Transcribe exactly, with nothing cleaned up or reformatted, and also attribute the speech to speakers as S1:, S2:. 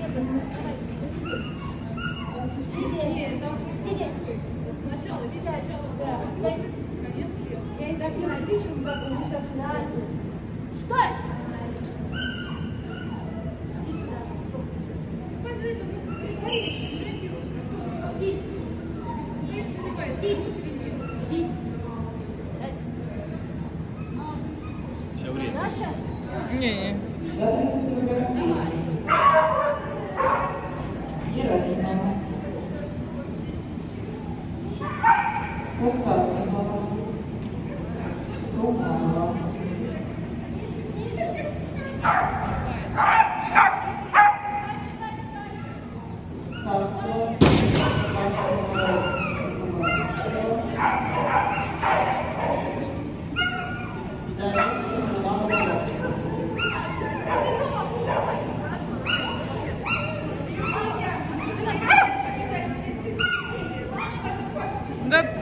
S1: Сначала, видишь, сначала, да. Конец лет. Я и так не различил, он сейчас нравится. Ждать! Иди сюда. Пошли, ты ну, говоришь, не реагируй. Си. Ты что не боишься? Си. Си. Сядь.
S2: Все время.
S1: Да, сейчас?
S3: Не-не.
S1: Давай.
S3: Да.